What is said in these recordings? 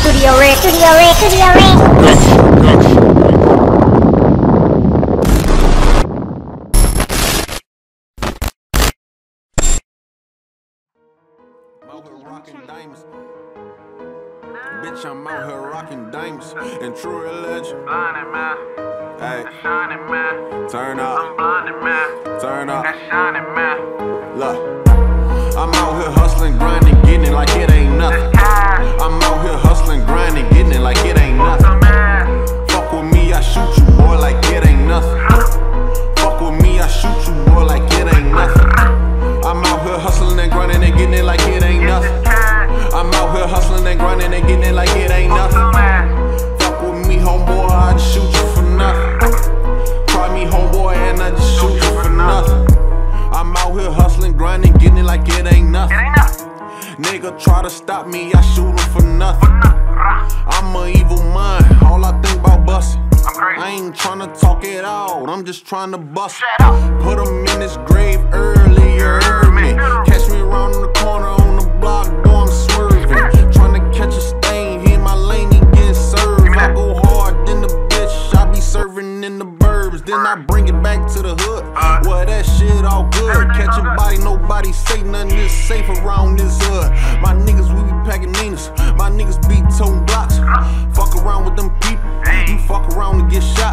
Studio Red. Bitch, I'm out here rocking diamonds and true legend. Blinded man, Hey, shining man. turn up, I'm blinded man, turn up. that shining man. Look, I'm out here hustling, grinding, getting it like it ain't nothing. I'm out here hustling, grinding, getting it like it ain't nothing. Fuck with me, I shoot you, boy, like it ain't nothing. Fuck with me, I shoot you, boy, like it ain't nothing. I'm out here hustling and grinding and getting it like it ain't nothing. I'm out here hustling and grinding and getting it like it ain't nothing. Fuck with me, homeboy, I just shoot you for nothing. Try me, homeboy, and I just shoot you for nothing. I'm out here hustling, grinding, getting it like it ain't nothing. Nigga try to stop me, I shoot him for nothing. I'm an evil mind, all I think about busting. I ain't tryna talk it out, I'm just tryna bust. Put him in his grave early, you heard me. Catch me around the corner on the block, boy, I'm swerving. Tryna catch a stain, he in my lane, he getting served. I go hard in the bitch, I be serving in the burbs. Then I bring it back to the hood, well that shit all good. Catch a body, nobody say nothing is safe around this hood. My niggas, we be packing Ninas, my niggas be toting blocks. Fuck around with them people, you fuck around and get shot.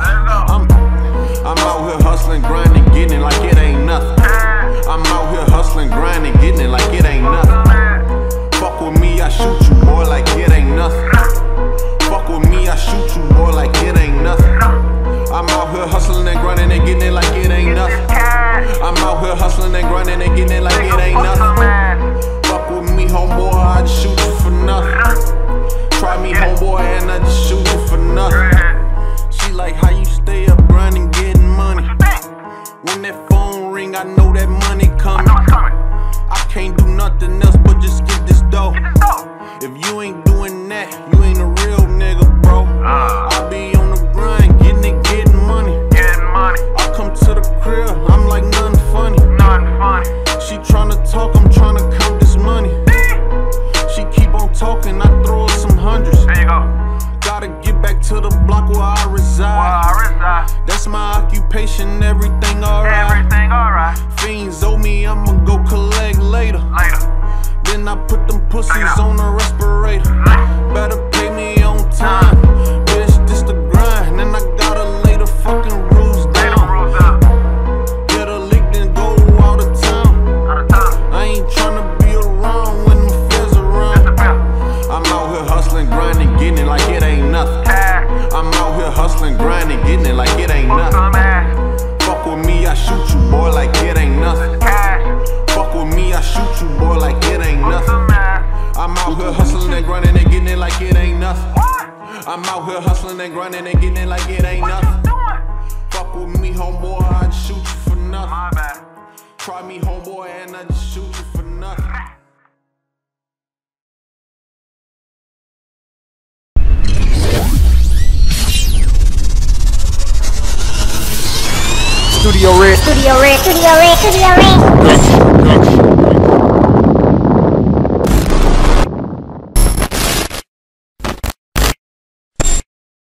I'm out here hustling, grinding, getting it like it ain't nothing. I'm out here hustling, grinding, getting it like it ain't nothing. Fuck with me, I shoot you, boy, like it ain't nothing. Fuck with me, I shoot you, boy, like it ain't nothing. I'm out here hustling and grinding and getting it like it ain't nothing. I'm out here hustling and grinding and getting it like it ain't nothing. Fuck with me, homeboy, I just shoot you for nothing. Try me, homeboy, and I just shoot you for nothing. She like how you stay up grinding, getting money. When that phone ring, I know that money coming. I can't do nothing else but just get this dough. If you ain't doing that, you ain't a real nigga, bro. I be on the grind, getting money. I come to the crib, I'm like nothing funny. She tryna talk, I'm tryna count this money. She keep on talking, I throw her some hundreds. Gotta get back to the block where I reside. That's my occupation, everything alright. Fiends owe me, I'ma go collect later. Then I put them pussies on the respirator. Better pay me on time, bitch, this the grind. And I gotta lay the fucking rules down. Get a lick, then go out of town. I ain't tryna be around when the feds around. I'm out here hustling, grinding, getting it like it ain't nothing. I'm out here hustling, grinding, getting it like it ain't nothing. Fuck with me, I shoot you, boy, like it ain't nothing. Fuck with me, I shoot you, boy, like it ain't nothing. I'm out here hustling and grinding and getting it like it ain't nothing. I'm out here hustling and grinding and getting it like it ain't nothing. Fuck with me, homeboy, I just shoot you for nothing. Try me, homeboy, and I just shoot you for nothing. Studio Red.